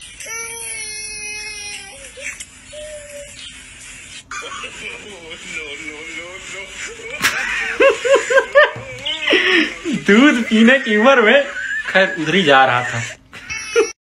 दूध पीने की उम्र में खैर उधर ही जा रहा था।